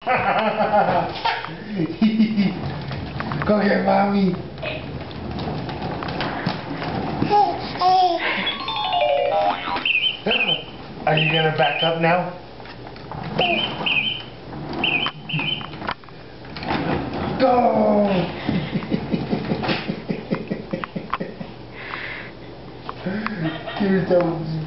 Go get mommy. Are you gonna back up now? Go! You're so